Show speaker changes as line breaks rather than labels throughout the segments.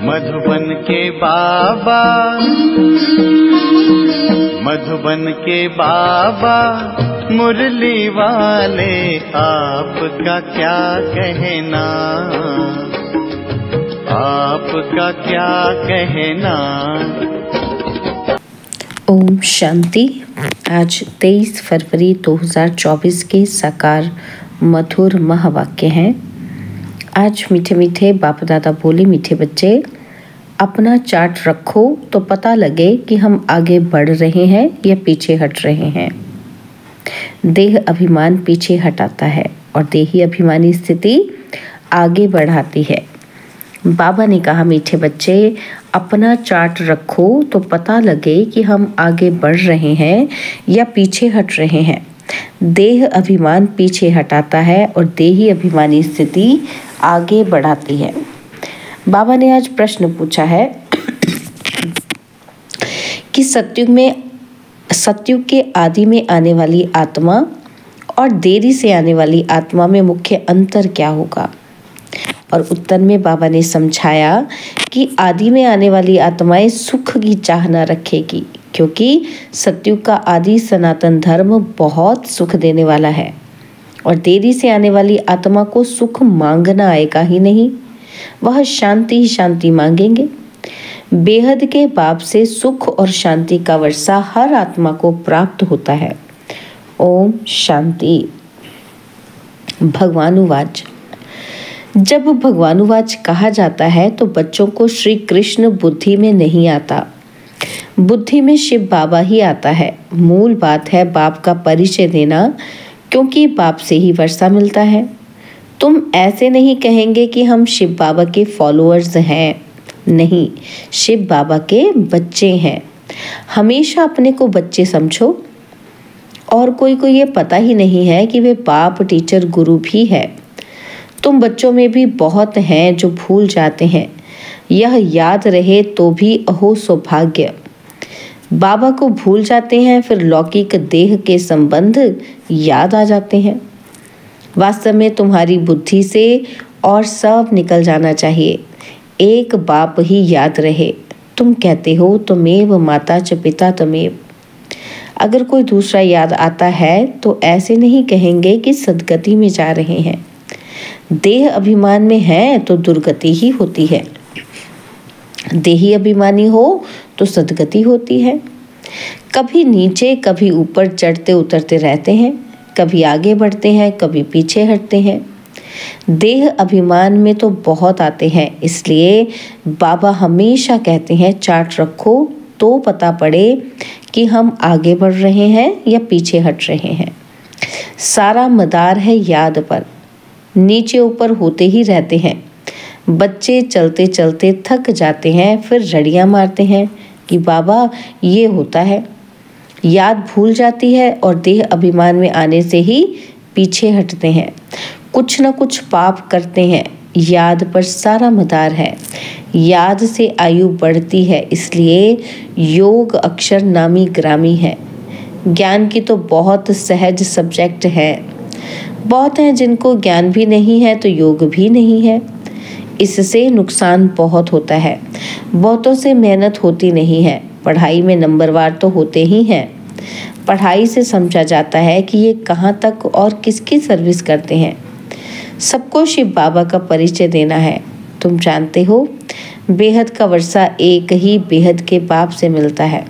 मधुबन के बाबा, मधुबन के बाबा मुरली वाले, आपका क्या कहना, आपका क्या कहना।
ओम शांति। आज 23 फरवरी 2024 के साकार मधुर महावाक्य हैं। आज मीठे मीठे बाप दादा बोले, मीठे बच्चे अपना चार्ट रखो तो पता लगे कि हम आगे बढ़ रहे हैं या पीछे हट रहे हैं। देह अभिमान पीछे हटाता है और देही अभिमानी स्थिति आगे बढ़ाती है। बाबा ने कहा, मीठे बच्चे अपना चार्ट रखो तो पता लगे कि हम आगे बढ़ रहे हैं या पीछे हट रहे हैं। देह अभिमान पीछे हटाता है और देही अभिमानी स्थिति आगे बढ़ाती है। बाबा ने आज प्रश्न पूछा है कि सतयुग के आदि में आने वाली आत्मा और देरी से आने वाली आत्मा में मुख्य अंतर क्या होगा। और उत्तर में बाबा ने समझाया कि आदि में आने वाली आत्माएं सुख की चाह न रखेगी, क्योंकि सतयुग का आदि सनातन धर्म बहुत सुख देने वाला है और देरी से आने वाली आत्मा को सुख मांगना आएगा ही नहीं, वह शांति ही शांति मांगेंगे। बेहद के बाप से सुख और शांति का वर्षा हर आत्मा को प्राप्त होता है। ओम शांति। भगवानुवाच। जब भगवानुवाच कहा जाता है तो बच्चों को श्री कृष्ण बुद्धि में नहीं आता, बुद्धि में शिव बाबा ही आता है। मूल बात है बाप का परिचय देना, क्योंकि बाप से ही वर्षा मिलता है। तुम ऐसे नहीं कहेंगे कि हम शिव बाबा के फॉलोअर्स हैं, नहीं, शिव बाबा के बच्चे हैं। हमेशा अपने को बच्चे समझो। और कोई को ये पता ही नहीं है कि वे बाप, टीचर, गुरु भी है। तुम बच्चों में भी बहुत हैं जो भूल जाते हैं। यह याद रहे तो भी अहो सौभाग्य। बाबा को भूल जाते हैं, फिर लौकिक देह के संबंध याद आ जाते हैं। वास्तव में तुम्हारी बुद्धि से और सब निकल जाना चाहिए। एक बाप ही याद रहे। तुम कहते हो तुमेव माता च पिता तमेव। अगर कोई दूसरा याद आता है तो ऐसे नहीं कहेंगे कि सदगति में जा रहे हैं। देह अभिमान में है तो दुर्गति ही होती है, देही अभिमानी हो तो सदगति होती है। कभी नीचे कभी ऊपर चढ़ते उतरते रहते हैं, कभी आगे बढ़ते हैं, कभी पीछे हटते हैं। देह अभिमान में तो बहुत आते हैं, इसलिए बाबा हमेशा कहते हैं चार्ट रखो तो पता पड़े कि हम आगे बढ़ रहे हैं या पीछे हट रहे हैं। सारा मदार है याद पर, नीचे ऊपर होते ही रहते हैं। बच्चे चलते चलते थक जाते हैं, फिर रड़ियाँ मारते हैं कि बाबा ये होता है। याद भूल जाती है और देह अभिमान में आने से ही पीछे हटते हैं। कुछ न कुछ पाप करते हैं। याद पर सारा मदार है। याद से आयु बढ़ती है, इसलिए योग अक्षर नामी ग्रामी है। ज्ञान की तो बहुत सहज सब्जेक्ट है। बहुत हैं जिनको ज्ञान भी नहीं है तो योग भी नहीं है। इससे नुकसान बहुत होता है। बहुतों से मेहनत होती नहीं है। पढ़ाई में नंबरवार तो होते ही हैं। पढ़ाई से समझा जाता है कि ये कहाँ तक और किसकी सर्विस करते हैं। सबको शिव बाबा का परिचय देना है। तुम जानते हो बेहद का वर्षा एक ही बेहद के बाप से मिलता है।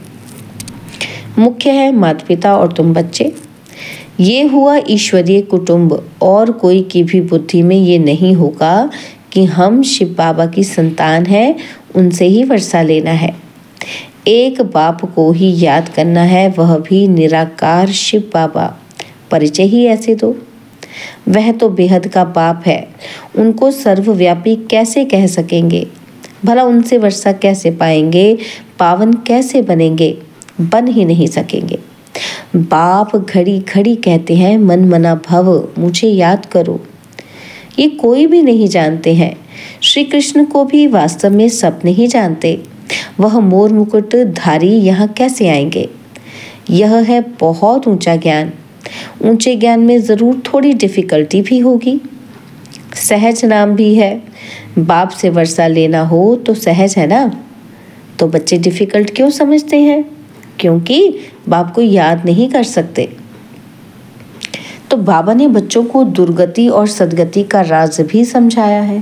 मुख्य है माता पिता और तुम बच्चे। ये हुआ ईश्वरीय कुटुंब। और कोई की भी बुद्धि में ये नहीं होगा कि हम शिव बाबा की संतान हैं, उनसे ही वर्षा लेना है। एक बाप को ही याद करना है, वह भी निराकार शिव बाबा। परिचय ही ऐसे दो। वह तो बेहद का बाप है, उनको सर्वव्यापी कैसे कह सकेंगे। भला उनसे वर्षा कैसे पाएंगे, पावन कैसे बनेंगे, बन ही नहीं सकेंगे। बाप घड़ी घड़ी कहते हैं मन मना भव, मुझे याद करो। ये कोई भी नहीं जानते हैं। श्री कृष्ण को भी वास्तव में सब नहीं जानते। वह मोर मुकुट धारी यहाँ कैसे आएंगे। यह है बहुत ऊंचा ज्ञान। ऊंचे ज्ञान में जरूर थोड़ी डिफिकल्टी भी होगी। सहज नाम भी है। बाप से वर्षा लेना हो तो सहज है ना। तो बच्चे डिफिकल्ट क्यों समझते हैं? क्योंकि बाप को याद नहीं कर सकते। तो बाबा ने बच्चों को दुर्गति और सद्गति का राज भी समझाया है।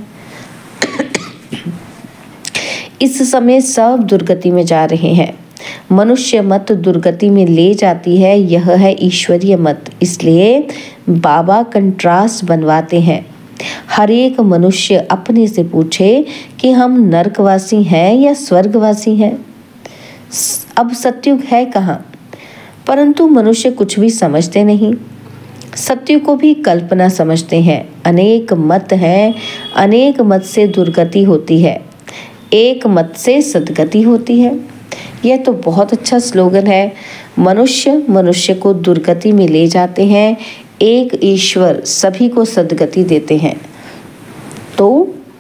इस समय सब दुर्गति में जा रहे हैं। मनुष्य मत दुर्गति में ले जाती है, यह है ईश्वरीय मत। इसलिए बाबा कंट्रास्ट बनवाते हैं। हर एक मनुष्य अपने से पूछे कि हम नरकवासी हैं या स्वर्गवासी हैं। अब सतयुग है कहाँ? परंतु मनुष्य कुछ भी समझते नहीं। सत्य को भी कल्पना समझते हैं। अनेक मत हैं, अनेक मत से दुर्गति होती है, एक मत से सद्गति होती है। यह तो बहुत अच्छा स्लोगन है। मनुष्य मनुष्य को दुर्गति में ले जाते हैं, एक ईश्वर सभी को सद्गति देते हैं। तो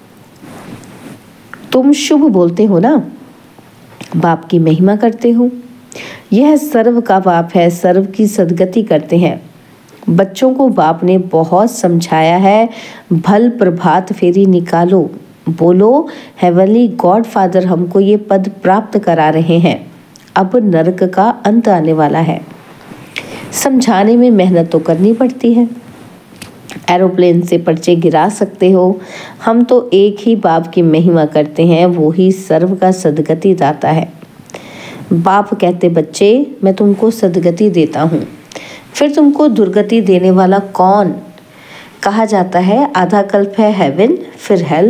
तुम शुभ बोलते हो ना, बाप की महिमा करते हो। यह सर्व का बाप है, सर्व की सद्गति करते हैं। बच्चों को बाप ने बहुत समझाया है। भल प्रभात फेरी निकालो, बोलो हेवनली गॉड फादर हमको ये पद प्राप्त करा रहे हैं। अब नरक का अंत आने वाला है। समझाने में मेहनत तो करनी पड़ती है। एरोप्लेन से पर्चे गिरा सकते हो। हम तो एक ही बाप की महिमा करते हैं, वो ही सर्व का सद्गति दाता है। बाप कहते बच्चे मैं तुमको सद्गति देता हूँ। फिर तुमको दुर्गति देने वाला कौन? कहा जाता है आधा कल्प है हेवन, फिर हेल।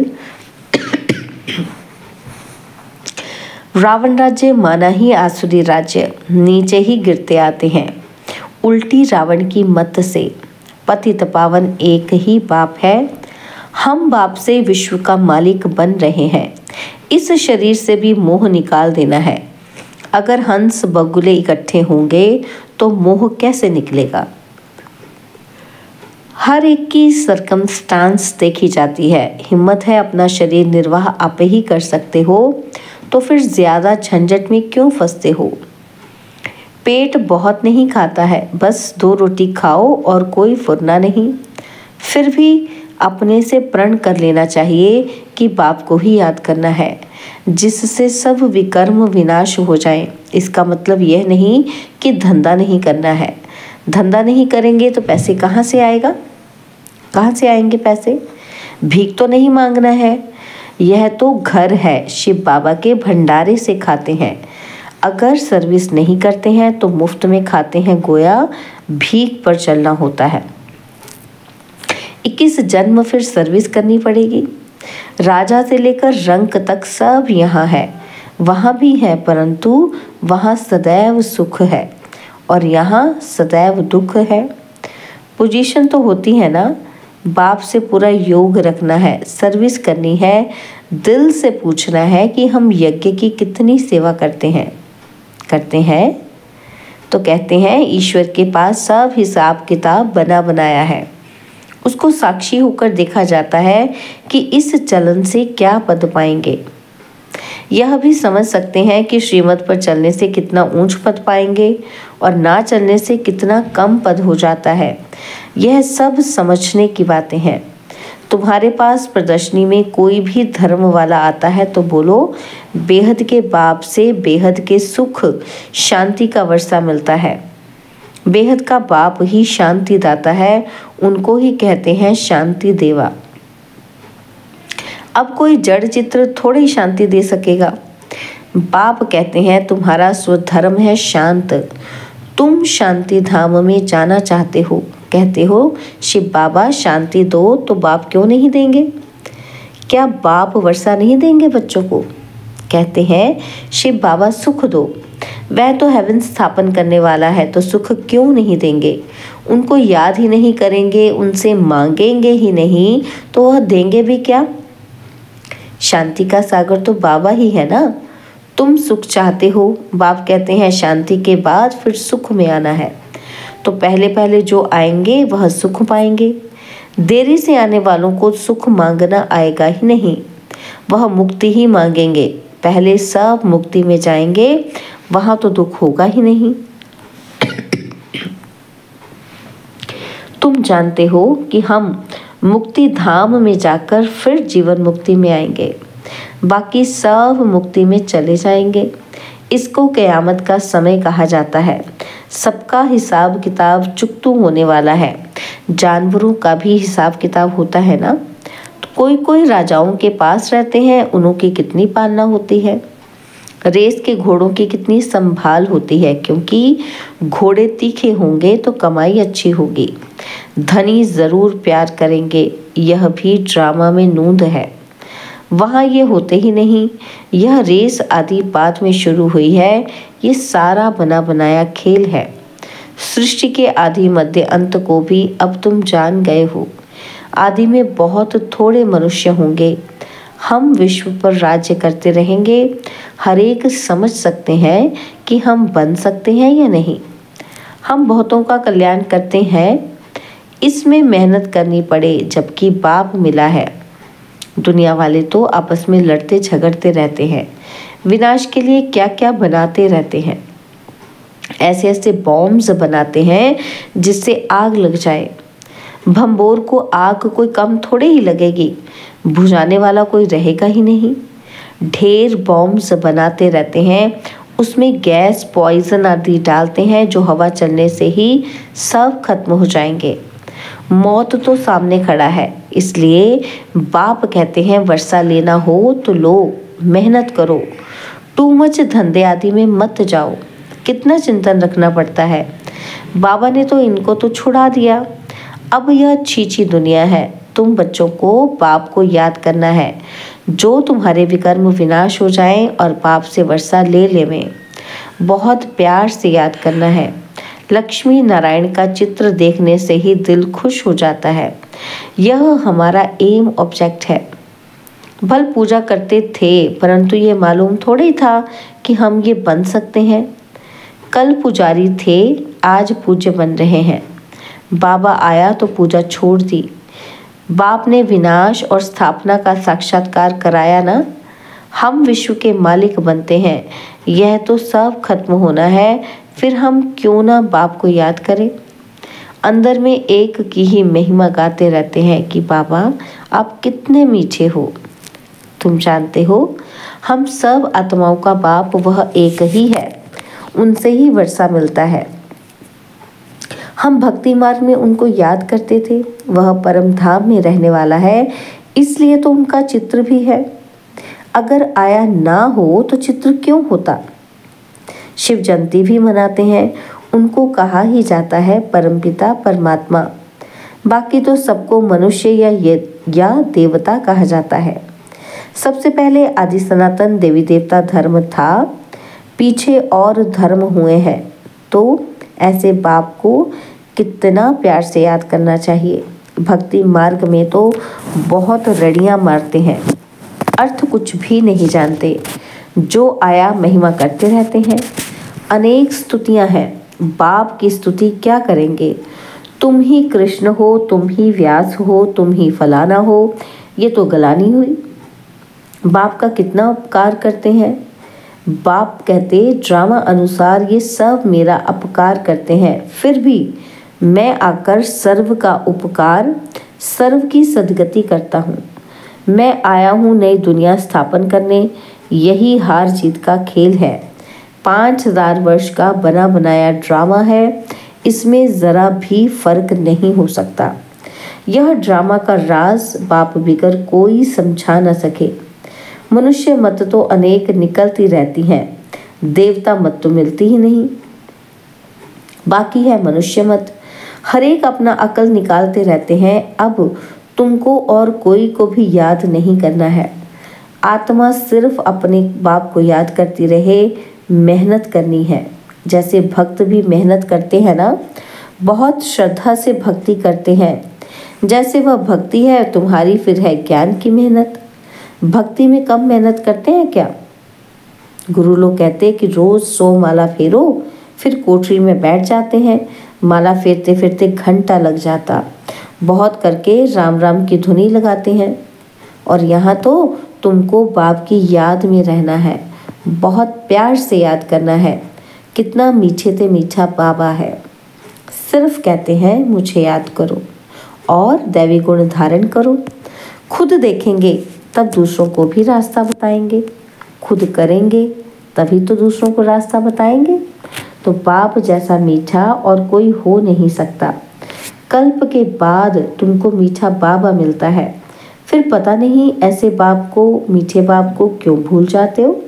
रावण राज्य माना ही आसुरी राज्य, नीचे ही गिरते आते हैं। उल्टी रावण की मत से पतित पावन एक ही बाप है। हम बाप से विश्व का मालिक बन रहे हैं। इस शरीर से भी मोह निकाल देना है। अगर हंस बगुले इकट्ठे होंगे तो मोह कैसे निकलेगा? हर एक की सरकमस्टांस देखी जाती है। हिम्मत है अपना शरीर निर्वाह आप ही कर सकते हो, तो फिर ज्यादा झंझट में क्यों फंसते हो? पेट बहुत नहीं खाता है, बस 2 रोटी खाओ और कोई फुरना नहीं। फिर भी अपने से प्रण कर लेना चाहिए कि बाप को ही याद करना है, जिससे सब विकर्म विनाश हो जाए। इसका मतलब यह नहीं कि धंधा नहीं करना है। धंधा नहीं करेंगे तो पैसे कहाँ से आएगा? कहाँ से आएंगे पैसे? भीख तो नहीं मांगना है। यह तो घर है, शिव बाबा के भंडारे से खाते हैं। अगर सर्विस नहीं करते हैं तो मुफ्त में खाते हैं, गोया भीख पर चलना होता है। 21 जन्म फिर सर्विस करनी पड़ेगी। राजा से लेकर रंक तक सब यहाँ है। वहाँ भी है, परंतु वहाँ सदैव सुख है और यहाँ सदैव दुख है। पोजीशन तो होती है ना। बाप से पूरा योग रखना है, सर्विस करनी है। दिल से पूछना है कि हम यज्ञ की कितनी सेवा करते हैं। तो कहते हैं ईश्वर के पास सब हिसाब किताब बना बनाया है। उसको साक्षी होकर देखा जाता है कि इस चलन से क्या पद पाएंगे। यह भी समझ सकते हैं कि श्रीमत पर चलने से कितना ऊंच पद पाएंगे और ना चलने से कितना कम पद हो जाता है। यह सब समझने की बातें हैं। तुम्हारे पास प्रदर्शनी में कोई भी धर्म वाला आता है तो बोलो बेहद के बाप से बेहद के सुख शांति का वर्षा मिलता है। बेहद का बाप ही शांति दाता है, उनको ही कहते हैं शांति देवा। अब कोई जड़ चित्र थोड़ी ही शांति दे सकेगा। बाप कहते हैं तुम्हारा स्वधर्म है शांत। तुम शांति धाम में जाना चाहते हो, कहते हो शिव बाबा शांति दो, तो बाप क्यों नहीं देंगे? क्या बाप वर्षा नहीं देंगे बच्चों को? कहते हैं शिव बाबा सुख दो। वह तो हेवन स्थापन करने वाला है, तो सुख क्यों नहीं देंगे? उनको याद ही नहीं करेंगे, उनसे मांगेंगे ही नहीं, तो वह देंगे भी क्या? शांति का सागर तो बाबा ही है ना। तुम सुख चाहते हो, बाप कहते हैं शांति के बाद फिर सुख में आना है, तो पहले पहले जो आएंगे वह सुख पाएंगे। देरी से आने वालों को सुख मांगना आएगा ही नहीं, वह मुक्ति ही मांगेंगे। पहले सब मुक्ति में जाएंगे, वहां तो दुख होगा ही नहीं। तुम जानते हो कि हम मुक्ति धाम में जाकर फिर जीवन मुक्ति में आएंगे, बाकी सब मुक्ति में चले जाएंगे। इसको क़यामत का समय कहा जाता है। सबका हिसाब किताब चुकतू होने वाला है। जानवरों का भी हिसाब किताब होता है ना। तो कोई कोई राजाओं के पास रहते हैं, उनकी कितनी पालना होती है। रेस के घोड़ों की कितनी संभाल होती है, क्योंकि घोड़े तीखे होंगे तो कमाई अच्छी होगी। धनी जरूर प्यार करेंगे, यह भी ड्रामा में नूंद है। वहाँ ये होते ही नहीं। यह रेस आदि बाद में शुरू हुई है। ये सारा बना बनाया खेल है। सृष्टि के आदि मध्य अंत को भी अब तुम जान गए हो। आदि में बहुत थोड़े मनुष्य होंगे। हम विश्व पर राज्य करते रहेंगे। हर एक समझ सकते हैं कि हम बन सकते हैं या नहीं। हम बहुतों का कल्याण करते हैं, इसमें मेहनत करनी पड़े, जबकि बाप मिला है। दुनिया वाले तो आपस में लड़ते झगड़ते रहते हैं, विनाश के लिए क्या क्या बनाते रहते हैं। ऐसे ऐसे बॉम्ब्स बनाते हैं जिससे आग लग जाए। भंबोर को आग कोई कम थोड़े ही लगेगी, बुझाने वाला कोई रहेगा ही नहीं। ढेर बॉम्ब्स बनाते रहते हैं, उसमें गैस पॉइजन आदि डालते हैं जो हवा चलने से ही सब खत्म हो जाएंगे। मौत तो सामने खड़ा है, इसलिए बाप कहते हैं वर्षा लेना हो तो लो, मेहनत करो, टू मच धंधे आदि में मत जाओ। कितना चिंतन रखना पड़ता है। बाबा ने तो इनको तो छुड़ा दिया। अब यह छीछी दुनिया है। तुम बच्चों को बाप को याद करना है, जो तुम्हारे विकर्म विनाश हो जाएं और बाप से वर्षा ले लेवें। बहुत प्यार से याद करना है। लक्ष्मी नारायण का चित्र देखने से ही दिल खुश हो जाता है। यह हमारा एम ऑब्जेक्ट है। भल पूजा करते थे, परंतु ये मालूम थोड़ा ही था कि हम ये बन सकते हैं। कल पुजारी थे, आज पूज्य बन रहे हैं। बाबा आया तो पूजा छोड़ दी। बाप ने विनाश और स्थापना का साक्षात्कार कराया ना। हम विश्व के मालिक बनते हैं। यह तो सब खत्म होना है, फिर हम क्यों ना बाप को याद करें। अंदर में एक की ही महिमा गाते रहते हैं कि बाबा आप कितने मीठे हो। तुम जानते हो, हम सब आत्माओं का बाप वह एक ही है। उनसे ही वर्षा मिलता है। हम भक्ति मार्ग में उनको याद करते थे। वह परम धाम में रहने वाला है, इसलिए तो उनका चित्र भी है। अगर आया ना हो तो चित्र क्यों होता। शिव जयंती भी मनाते हैं। उनको कहा ही जाता है परमपिता परमात्मा। बाकी तो सबको मनुष्य या देवता कहा जाता है। सबसे पहले आदि सनातन देवी देवता धर्म था, पीछे और धर्म हुए हैं। तो ऐसे बाप को कितना प्यार से याद करना चाहिए। भक्ति मार्ग में तो बहुत रड़ियाँ मारते हैं, अर्थ कुछ भी नहीं जानते। जो आया महिमा करते रहते हैं। अनेक स्तुतियाँ हैं। बाप की स्तुति क्या करेंगे। तुम ही कृष्ण हो, तुम ही व्यास हो, तुम ही फलाना हो, ये तो गलानी हुई। बाप का कितना उपकार करते हैं। बाप कहते ड्रामा अनुसार ये सब मेरा अपकार करते हैं, फिर भी मैं आकर सर्व का उपकार, सर्व की सदगति करता हूँ। मैं आया हूँ नई दुनिया स्थापन करने। यही हार जीत का खेल है। 5000 वर्ष का बना बनाया ड्रामा है। इसमें ज़रा भी फर्क नहीं हो सकता। यह ड्रामा का राज बाप बिगर कोई समझा न सके। मनुष्य मत तो अनेक निकलती रहती हैं, देवता मत तो मिलती ही नहीं। बाकी है मनुष्य मत। हर एक अपना अकल निकालते रहते हैं। अब तुमको और कोई को भी याद नहीं करना है। आत्मा सिर्फ अपने बाप को याद करती रहे। मेहनत करनी है, जैसे भक्त भी मेहनत करते हैं ना, बहुत श्रद्धा से भक्ति करते हैं। जैसे वह भक्ति है तुम्हारी, फिर है ज्ञान की मेहनत। भक्ति में कम मेहनत करते हैं क्या। गुरु लोग कहते हैं कि रोज 100 माला फेरो, फिर कोठरी में बैठ जाते हैं। माला फेरते फेरते घंटा लग जाता। बहुत करके राम राम की धुनी लगाते हैं। और यहाँ तो तुमको बाप की याद में रहना है, बहुत प्यार से याद करना है। कितना मीठे से मीठा बाबा है। सिर्फ कहते हैं मुझे याद करो, और दैवी गुण धारण करो। खुद देखेंगे तब दूसरों को भी रास्ता बताएंगे, खुद करेंगे तभी तो दूसरों को रास्ता बताएंगे। तो बाप जैसा मीठा और कोई हो नहीं सकता। कल्प के बाद तुमको मीठा बाबा मिलता है, फिर पता नहीं ऐसे बाप को, मीठे बाप को क्यों भूल जाते हो।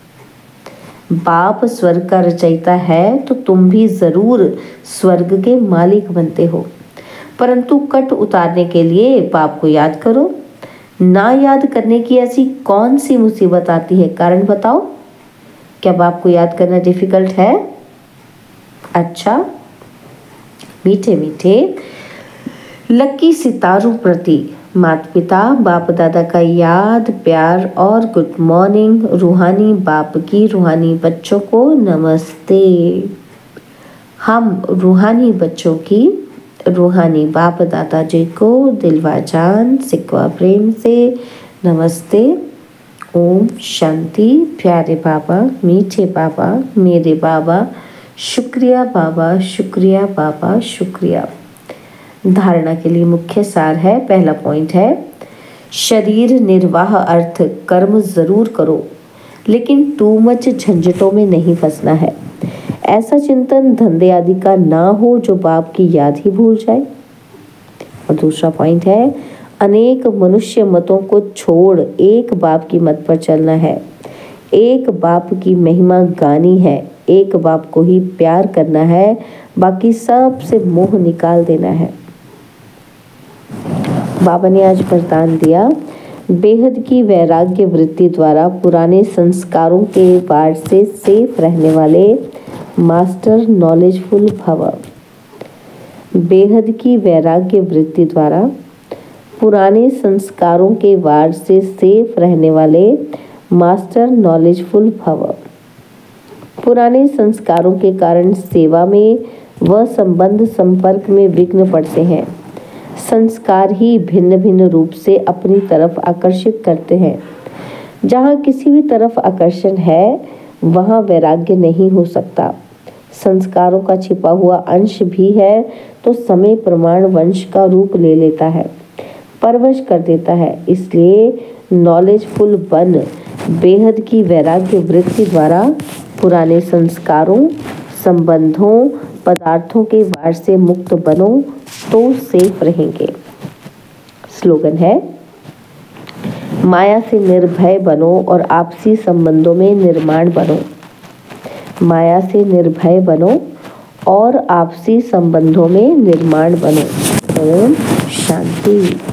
बाप स्वर्ग का रचयिता है तो तुम भी जरूर स्वर्ग के मालिक बनते हो, परंतु कट उतारने के लिए बाप को याद करो। ना याद करने की ऐसी कौन सी मुसीबत आती है, कारण बताओ। क्या बाप को याद करना डिफिकल्ट है? अच्छा, मीठे मीठे लकी सितारों प्रति माता पिता बाप दादा का याद, प्यार और गुड मॉर्निंग। रूहानी बाप की रूहानी बच्चों को नमस्ते। हम रूहानी बच्चों की रूहानी बाप दादा जी को दिलवा जान सिकवा प्रेम से नमस्ते। ओम शांति। प्यारे बाबा, मीठे बाबा, मेरे बाबा, शुक्रिया बाबा, शुक्रिया बाबा, शुक्रिया। धारणा के लिए मुख्य सार है, पहला पॉइंट है शरीर निर्वाह अर्थ कर्म जरूर करो, लेकिन टू मच झंझटों में नहीं फंसना है। ऐसा चिंतन धंधे आदि का ना हो जो बाप की याद ही भूल जाए। और दूसरा पॉइंट है अनेक मनुष्य मतों को छोड़ एक बाप की मत पर चलना है। एक बाप की महिमा गानी है, एक बाप को ही प्यार करना है, बाकी सब से मोह निकाल देना है। बाबा ने आज वरदान दिया, बेहद की वैराग्य वृत्ति द्वारा पुराने संस्कारों के वार से सेफ रहने वाले मास्टर नॉलेजफुल भव। बेहद की वैराग्य वृत्ति द्वारा पुराने संस्कारों के वार से सेफ रहने वाले मास्टर नॉलेजफुल भव। पुराने संस्कारों के कारण सेवा में व संबंध संपर्क में विघ्न पड़ते हैं। संस्कार ही भिन्न भिन्न रूप से अपनी तरफ आकर्षित करते हैं। जहाँ किसी भी तरफ आकर्षण है वहाँ वैराग्य नहीं हो सकता। संस्कारों का छिपा हुआ अंश भी है तो समय प्रमाण वंश का रूप ले लेता है, परवश कर देता है। इसलिए नॉलेजफुल बन बेहद की वैराग्य वृत्ति द्वारा पुराने संस्कारों, संबंधों, पदार्थों के वार से मुक्त बनो तो सेफ रहेंगे। स्लोगन है माया से निर्भय बनो और आपसी संबंधों में निर्माण बनो। माया से निर्भय बनो और आपसी संबंधों में निर्माण बनो। ओम शांति।